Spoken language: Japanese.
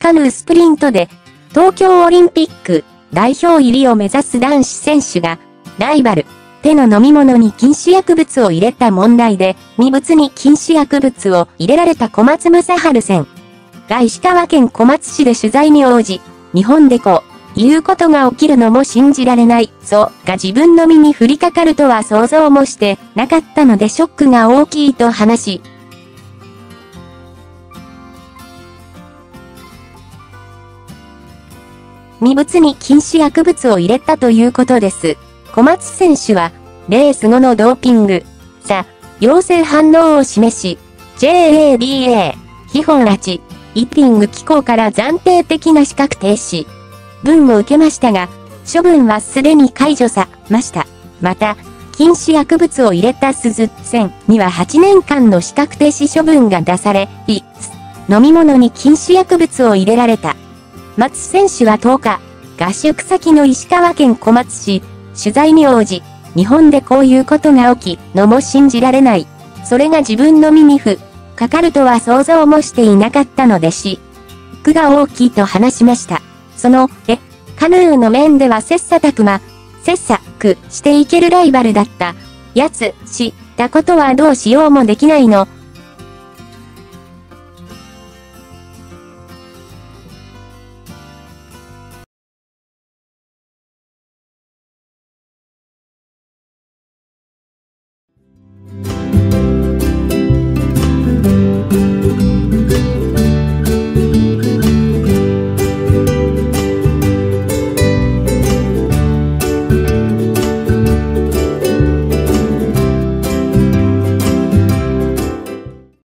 カヌースプリントで、東京オリンピック代表入りを目指す男子選手が、ライバル、手の飲み物に禁止薬物を入れた問題で、未物に禁止薬物を入れられた小松正春選が石川県小松市で取材に応じ、日本でこういうことが起きるのも信じられない、が自分の身に降りかかるとは想像もしてなかったのでショックが大きいと話し、未物に禁止薬物を入れたということです。小松選手は、レース後のドーピング、陽性反応を示し、JADA、基本拉致、イッピング機構から暫定的な資格停止、文を受けましたが、処分はすでに解除さました。また、禁止薬物を入れた鈴選には8年間の資格停止処分が出され、飲み物に禁止薬物を入れられた。松選手は10日、合宿先の石川県小松市、取材に応じ、日本でこういうことが起き、のも信じられない。それが自分の身にかかるとは想像もしていなかったのでショックが大きいと話しました。カヌーの面では切磋琢していけるライバルだった。したことはどうしようもできないの。